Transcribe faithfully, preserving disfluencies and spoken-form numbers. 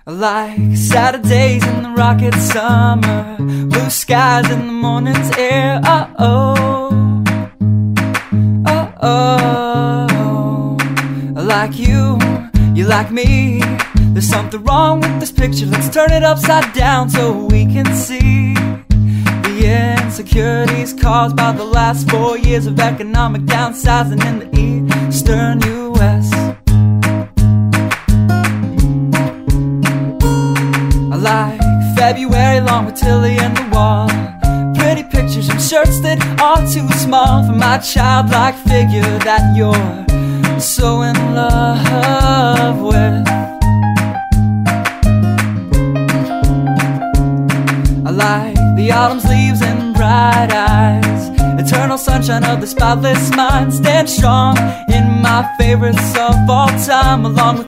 Like Saturdays in the rocket summer, blue skies in the morning's air. Oh oh, oh oh. Like you, you like me. There's something wrong with this picture. Let's turn it upside down so we can see the insecurities caused by the last four years of economic downsizing in the eastern U S Like February long with Tilly and the wall, pretty pictures and shirts that are too small for my childlike figure that you're so in love with. I like the autumn's leaves and bright eyes, eternal sunshine of the spotless mind. Stand strong in my favorites of all time, along with